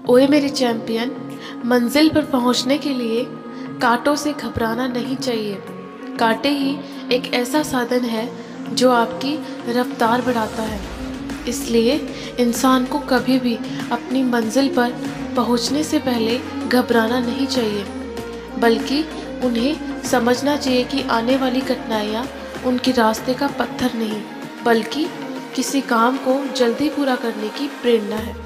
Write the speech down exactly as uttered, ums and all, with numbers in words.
ओए मेरे चैंपियन, मंजिल पर पहुंचने के लिए कांटों से घबराना नहीं चाहिए। कांटे ही एक ऐसा साधन है जो आपकी रफ्तार बढ़ाता है। इसलिए इंसान को कभी भी अपनी मंजिल पर पहुंचने से पहले घबराना नहीं चाहिए, बल्कि उन्हें समझना चाहिए कि आने वाली कठिनाइयाँ उनके रास्ते का पत्थर नहीं, बल्कि किसी काम को जल्दी पूरा करने की प्रेरणा है।